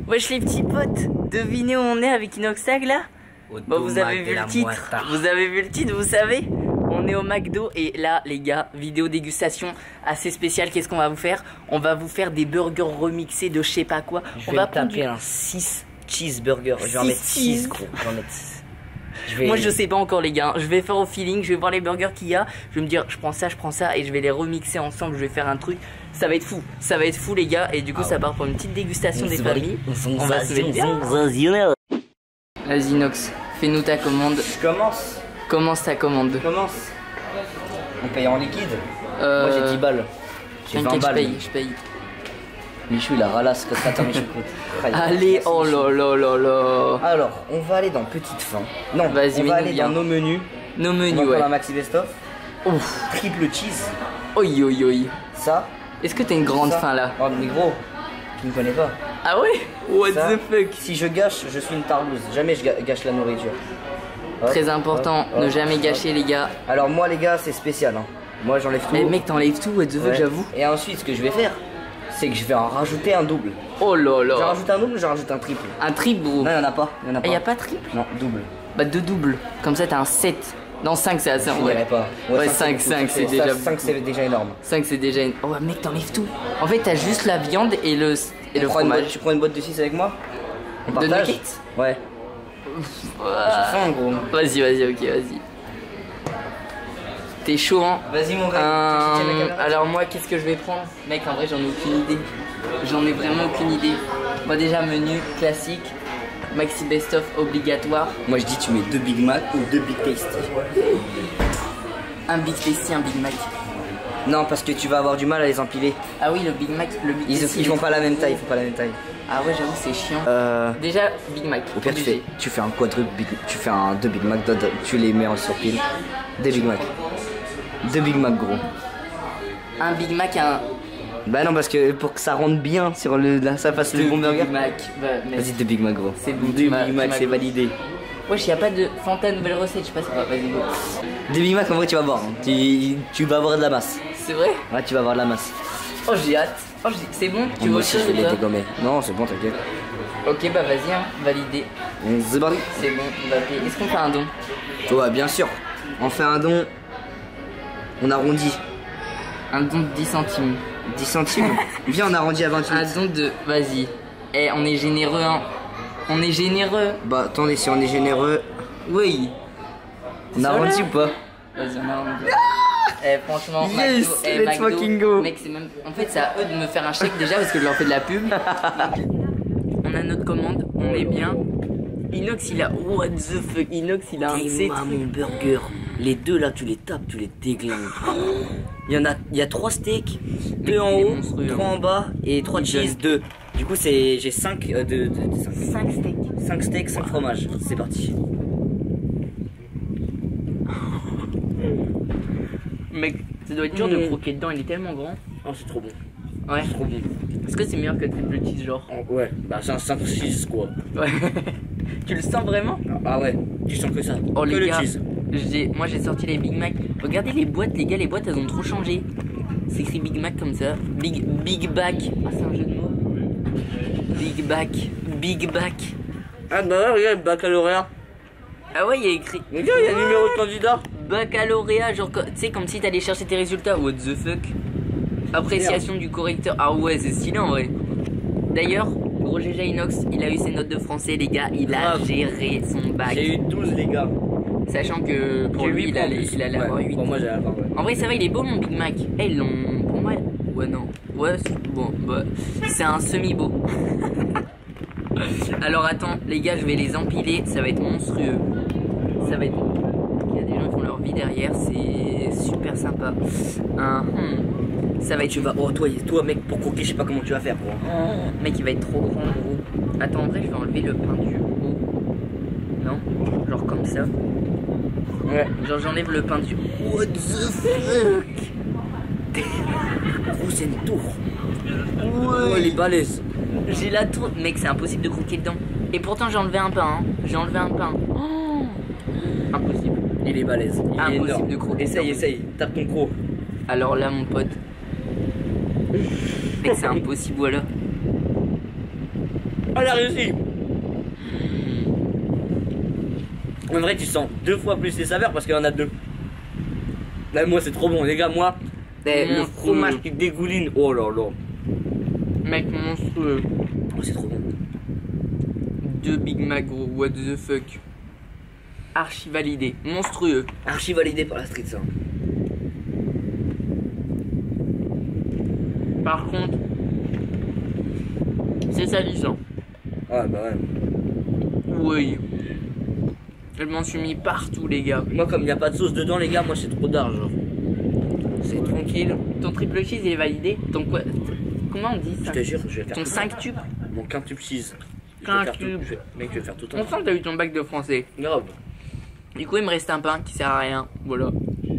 Wesh les petits potes, devinez où on est avec Inoxtag là? Bon, vous avez vu le titre, vous savez? On est au McDo et là les gars, vidéo dégustation assez spéciale. Qu'est-ce qu'on va vous faire? On va vous faire des burgers remixés de je sais pas quoi. On va taper un 6 cheeseburger. Je vais en mettre 6 gros, je vais en mettre 6. Moi je sais pas encore les gars, je vais faire au feeling, je vais voir les burgers qu'il y a. Je vais me dire je prends ça et je vais les remixer ensemble, je vais faire un truc. Ça va être fou les gars. Et du coup ça part pour une petite dégustation des familles. On va se mettre bien. Vas-y Nox, fais-nous ta commande. Je commence. Commence ta commande. On paye en liquide. Moi j'ai 10 balles. J'ai 20 balles. Je paye. Michou il a ralasse que ça. Attends Michou. Allez, oh là là là là. Alors, on va aller dans petite fin. Non, vas-y, on va aller dans nos menus. Nos menus, on va ouais. prendre un maxi best-of. Ouf. Triple cheese. Oi oi oi. Ça. Est-ce que t'as une grande faim là? Oh mais gros, tu me connais pas. Ah ouais? What the fuck? Si je gâche, je suis une tarlouse. Jamais je gâche la nourriture. Hop, très important, ne jamais gâcher les gars. Alors moi les gars, c'est spécial hein. Moi j'enlève tout. Mais mec, t'enlèves tout, what the fuck, j'avoue. Et ensuite, ce que je vais faire, c'est que je vais en rajouter un double. Oh là là. Je rajoute un double ou je rajoute un triple? Un triple gros. Non, y'en a pas. Ah, y'a pas triple? Non, double. Bah deux doubles. Comme ça t'as un 7. Non 5 c'est assez. Ouais, pas. Ouais 5 c'est déjà. 5 c'est déjà énorme. 5 c'est déjà une. Oh mec, t'enlèves tout. En fait t'as juste la viande et le fromage. Tu prends une boîte de 6 avec moi? De nuggets? Ouais. J'ai faim gros. Vas-y, ok, vas-y. T'es chaud hein? Vas-y mon gars. Alors moi qu'est-ce que je vais prendre? Mec en vrai j'en ai aucune idée. J'en ai vraiment aucune idée. Moi déjà menu classique. Maxi best-of obligatoire. Moi je dis tu mets 2 Big Mac ou 2 Big Tasty. Un Big Tasty, un Big Mac. Non parce que tu vas avoir du mal à les empiler. Ah oui le Big Mac, ils font pas la même taille, Ah ouais j'avoue c'est chiant. Déjà Big Mac. Au pire tu fais un quadruple Big, tu fais un 2 Big Mac, tu les mets en surpile. Des Big Mac. 2 Big Mac gros. Un Big Mac un. Bah non parce que pour que ça rentre bien sur ça fasse le bon burger. Big Mac. Bah, vas-y 2 Big Mac gros. C'est bon. 2 Big Mac c'est validé. Wesh, y a pas de Fanta nouvelle recette, je sais pas si. Vas-y go. 2 Big Mac en vrai tu vas voir. Tu vas avoir de la masse. C'est vrai? Ouais tu vas avoir de la masse. Oh j'ai hâte. Oh c'est bon, tu veux autre chose ou pas? Non c'est bon t'inquiète. Ok bah vas-y hein, validé. C'est bon. C'est bon, on va payer. Est-ce qu'on fait un don? Ouais bien sûr. On fait un don. On arrondit. Un don de 10 centimes. 10 centimes. Viens on arrondit à 28. Un don de... Vas-y. Eh on est généreux hein. On est généreux. Bah attendez si on est généreux. Oui. On arrondit ou pas? Vas-y on arrondit. Eh franchement yes, McDo, let's fucking go. Mec c'est même... En fait c'est à eux de me faire un chèque déjà parce que je leur fais de la pub. On a notre commande, on est bien. Inox il a... What the fuck? Inox il a un set. Mon burger. Les deux là tu les tapes, tu les déglingues. Il y a 3 steaks, 2 en haut, 3 en bas et 3 cheese, 2. Du coup j'ai 5 5 steaks. 5 steaks, 5 fromages. C'est parti. Mec, ça doit être dur de croquer dedans, il est tellement grand. Oh c'est trop bon. Ouais. C'est trop bon. Est-ce que c'est meilleur que triple cheese genre? Ouais, bah c'est un 5 cheese quoi. Ouais. Tu le sens vraiment? Ah ouais, tu sens que ça. Oh que les gars, cheese. Moi j'ai sorti les Big Mac. Regardez les boîtes les gars, les boîtes elles ont trop changé. C'est écrit Big Mac comme ça. Big Back. Ah c'est un jeu de mots. Big Back. Ah bah ouais regarde, baccalauréat. Ah ouais il y a écrit. Regarde il y a le numéro de candidat. Baccalauréat, genre tu sais comme si t'allais chercher tes résultats. What the fuck. Appréciation du correcteur. Ah ouais c'est stylé en vrai. D'ailleurs gros GG Inox, il a eu ses notes de français les gars, il a géré son bac. J'ai eu 12 les gars. Sachant que pour lui il allait avoir 8. Pour moi j'allais avoir 8. En vrai ça va, il est beau mon Big Mac. Eh ils l'ont... Pour moi... Ouais non. Ouais bon bah... C'est un semi-beau. Alors attends les gars, je vais les empiler, ça va être monstrueux. Ça va être... Il y a des gens qui font leur vie derrière, c'est super sympa. Ça va être... Tu vas... Oh toi mec pour croquer je sais pas comment tu vas faire quoi. Mec il va être trop grand gros. Attends en vrai je vais enlever le pain du haut. Non? Genre comme ça. Ouais. Genre j'enlève le pain du... What the fuck? Gros c'est une tour. Ouais. Oh elle est balèze. J'ai la tour... Mec c'est impossible de croquer dedans. Et pourtant j'ai enlevé un pain hein. J'ai enlevé un pain. Oh. Impossible. Il est balèze. Il est énorme. De croquer. Essaye. Tape ton croc. Alors là mon pote. Mec c'est impossible voilà. elle a réussi. En vrai, tu sens 2 fois plus les saveurs parce qu'il y en a 2. Là, moi, c'est trop bon, les gars. Moi, le fromage qui dégouline. Oh là là. Mec, monstrueux. Oh, c'est trop bon. 2 Big Mac, gros. What the fuck. Archi validé. Monstrueux. Archi validé par la street, ça. Par contre, c'est salissant. Ah, bah ouais. Oui. Je m'en suis mis partout, les gars. Moi, comme il n'y a pas de sauce dedans, les gars, moi, c'est trop d'argent. C'est tranquille. Ton triple cheese, il est validé. Ton quoi? Comment on dit ça? Je te jure, je vais faire. Ton 5 tubes? Mon quintuple cheese. Quintuple. Mec, je vais faire tout le temps. On sent que t'as eu ton bac de français. Grave. Du coup, il me reste un pain qui sert à rien. Voilà.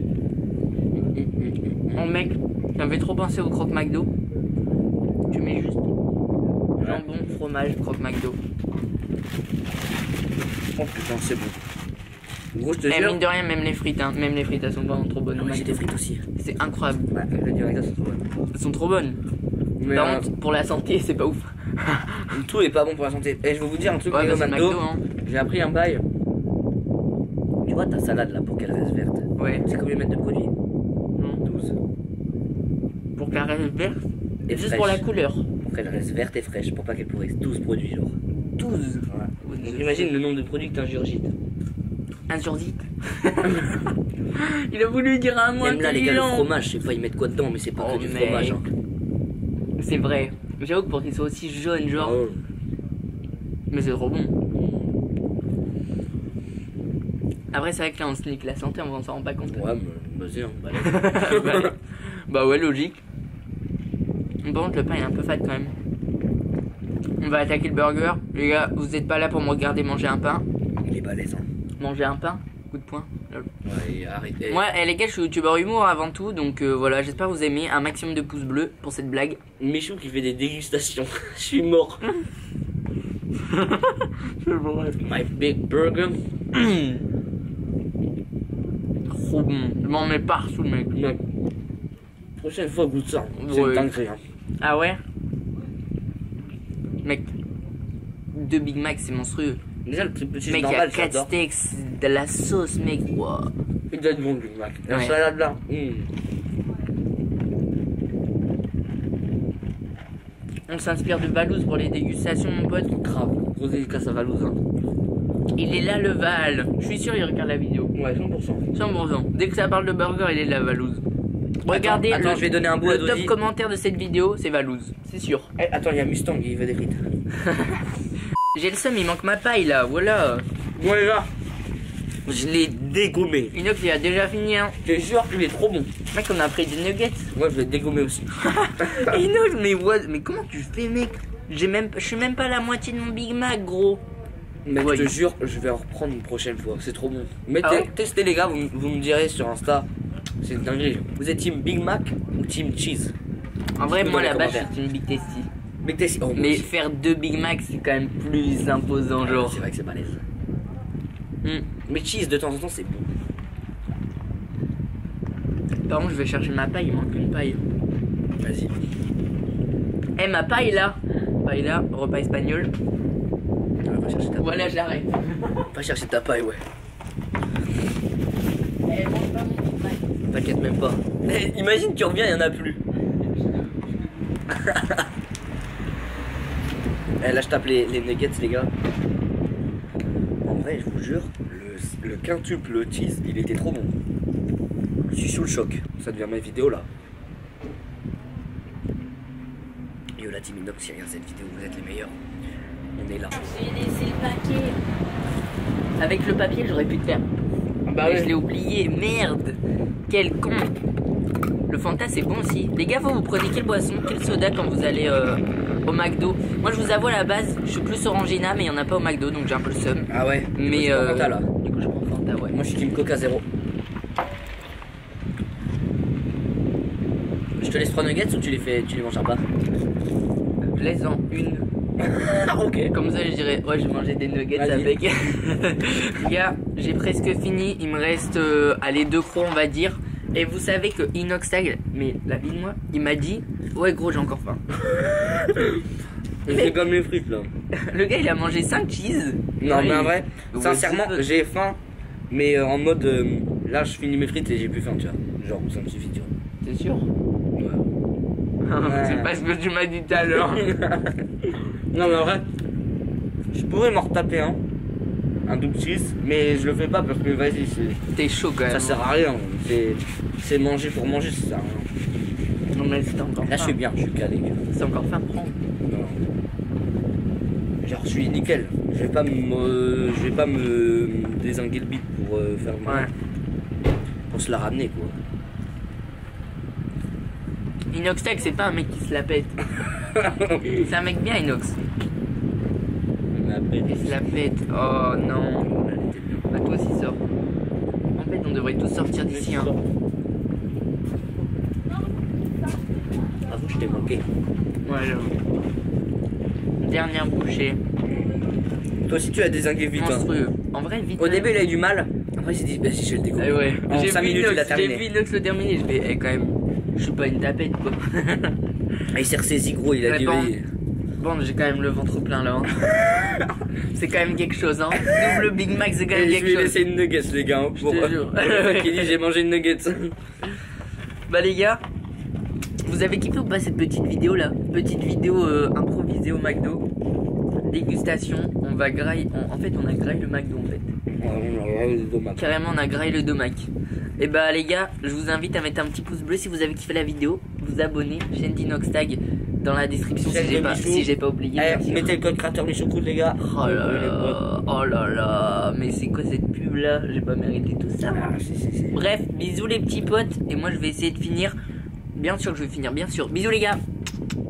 Oh mec, ça me fait trop penser au croque McDo. Tu mets juste jambon, fromage, croque McDo. Oh putain, c'est bon. Gros, je te Et jure. mine de rien, même les frites, hein. Même les frites, elles sont vraiment trop bonnes. Non, mais j'ai des frites aussi. C'est incroyable. Ouais, je dirais que ça, c'est trop bon. Elles sont trop bonnes. Mais Par contre, pour la santé, c'est pas ouf. tout est pas bon pour la santé. Et je vais vous dire un truc, Ouais, les bah, gars, c'est McDo, McDo, hein. j'ai appris un bail. Tu vois ta salade là pour qu'elle reste verte. Ouais. C'est combien de mètres de produit? Non. 12. Pour qu'elle reste verte. Et Juste fraîche. pour la couleur. Pour qu'elle reste verte et fraîche, pour pas qu'elle pourrisse. 12 produits, genre. 12. Ouais. Donc imagine le nombre de produits que t'ingurgites. Insurgite. Il a voulu dire un mot Même là, les gars, le intelligent. fromage, je sais pas, ils mettent quoi dedans, mais c'est pas Oh, que du mec. fromage. Hein. C'est vrai. J'avoue que pour qu'ils soient aussi jaunes, genre. Oh. Mais c'est trop bon. Après, c'est vrai que là, on se nique la santé, on s'en rend pas compte. Ouais, mais vas-y, hein. Bah, Bah ouais, logique. Par contre, le pain est un peu fade quand même. On va attaquer le burger. Les gars, vous êtes pas là pour me regarder manger un pain. il est balèze, hein. Manger un pain, coup de poing. Lol. Ouais, arrêtez. Moi, les gars, je suis youtubeur humour avant tout, donc voilà, j'espère que vous aimez. Un maximum de pouces bleus pour cette blague. Michou qui fait des dégustations. Je suis mort. C'est vrai. My big burger. Trop bon. Je m'en mets partout, mec. Mec. Prochaine fois, goûte ça. C'est Ouais. une dinguerie, hein. Ah ouais? Mec, 2 Big Mac, c'est monstrueux. Déjà, le triple cheese Mec, il y a normal, 4 j'adore. steaks, de la sauce, mec. Wow. Il doit être bon, le Big Mac. La Ouais. salade là. On s'inspire de Valouz pour les dégustations, mon pote. Grave. Gros dédicace à Valouz, hein. Il est là, le Val. Je suis sûr, il regarde la vidéo. Ouais, 100%. 100%. Dès que ça parle de burger, il est là, Valouz. Regardez Attends, je vais donner un bout à le top Dozy. commentaire de cette vidéo, c'est Valouz. C'est sûr. Eh, attends, il y a Mustang, il veut des frites. J'ai le seum, il manque ma paille là, voilà. Bon, les gars, je l'ai dégommé. Inox, il a déjà fini, hein. Je te jure qu'il est trop bon. Mec, on a pris des nuggets. Moi, je vais dégommer aussi. Inox, mais comment tu fais, mec? Je suis même pas à la moitié de mon Big Mac, gros. Mais Ouais. je te jure, je vais en reprendre une prochaine fois. C'est trop bon. Mais Ah ouais testez, les gars, vous me direz sur Insta. C'est une dinguerie. Vous êtes team Big Mac ou team cheese? En vrai, Dans moi les là-bas, je commentaires. suis une Big Tasty. Big Tasty. Oh, moi Mais aussi. faire 2 Big Mac, c'est quand même plus imposant, genre. C'est vrai que c'est balèze. Hmm. Mais cheese, de temps en temps, c'est bon. Par contre, je vais chercher ma paille, il manque une paille. Vas-y. Eh, ma paille là. Paille là, repas espagnol. Va chercher ta Voilà, j'arrête. Va chercher ta paille, ouais. Eh, mange pas mon Big Mac. T'inquiète même pas. Eh, imagine, tu reviens, il y en a plus. Eh, là, je tape les nuggets, les gars. En vrai, je vous jure, le quintuple cheese, il était trop bon. Je suis sous le choc. Ça devient ma vidéo là. Yo, la team Inox, qui regarde cette vidéo, vous êtes les meilleurs. On est là. J'ai laissé le papier. Avec le papier, j'aurais pu te faire. Bah Mais je l'ai oublié, merde. Quel con. Le Fanta, c'est bon aussi. Les gars, vous prenez quelle boisson, quel soda quand vous allez au McDo? Moi, je vous avoue, à la base, je suis plus Orangina, mais il n'y en a pas au McDo, donc j'ai un peu le seum. Ah ouais. Mais Du coup, je prends Fanta, là. du coup, je prends Fanta, ouais. Moi, je suis team Coca 0. Je te laisse 3 nuggets ou tu les manges pas? Laisse-en une. Ok. Comme ça, je dirais, ouais, je vais manger des nuggets Vas-y. avec. Les gars, j'ai presque fini. Il me reste, allez, 2 crocs, on va dire. Et vous savez que Inox Tag, mais la vie de moi, il m'a dit, ouais, gros, j'ai encore faim. C'est comme les frites là. Le gars il a mangé 5 cheese. Non, mais en il- vrai, Ouais, sincèrement, c'est- j'ai faim. Mais en mode. Là, je finis mes frites et j'ai plus faim, tu vois. Genre, ça me suffit, tu vois. T'es sûr? Ouais. C'est pas ce que tu m'as dit tout à l'heure. Non, mais en vrai, je pourrais m'en retaper un double cheese, mais je le fais pas parce que vas-y, T'es chaud quand même. ça sert à rien. C'est manger pour manger, ça sert à rien. Non mais c'est encore Là, je suis bien, je suis calé. C'est encore faim, prends. Non. Genre, je suis nickel. Je vais pas me dézinguer le bit pour faire mal. Ouais. Pour se la ramener, quoi. Inoxtag c'est pas un mec qui se la pète. C'est un mec bien Inox. Mais après, Il se la pète. Oh non. Bah toi aussi sors. En fait on devrait tous sortir d'ici hein. avoue, je t'ai manqué. Ouais j'avoue. Dernière bouchée. Toi aussi, tu as dézingué vite. Hein. Monstrueux. En vrai vite. Au début, il a eu du mal. Après, il s'est dit, vas-y, je vais le découvrir. Eh ouais. En 5 minutes, il a J'ai terminé. vu Inox le terminer. Je vais quand même. Je suis pas une tapette quoi. Et il s'est ressaisi, gros. Il a Ouais, dit, bon. oui. Bon j'ai quand même le ventre plein là. Hein. C'est quand même quelque chose hein. Double Big Mac c'est quand même Et je quelque lui ai chose. laissé une nuggets, les gars. Hein, pour... te jure. Qui dit, j'ai mangé une nuggets. Bah les gars, vous avez kiffé ou pas cette petite vidéo là? Petite vidéo improvisée au McDo. Dégustation, on va grailler. En fait on a graillé le McDo en fait. Carrément on a graillé le domac. Et bah les gars, je vous invite à mettre un petit pouce bleu si vous avez kiffé la vidéo. Vous abonner, chaîne d'Inoxtag dans la description Chaîne de Michou. si j'ai pas oublié. bien Eh, sûr. mettez le code créateur les choucroutes, les gars. Oh là là, mais c'est quoi cette pub là? J'ai pas mérité tout ça. Ah, si. Bref, bisous les petits potes. Et moi je vais essayer de finir. Bien sûr que je vais finir, bien sûr. Bisous les gars.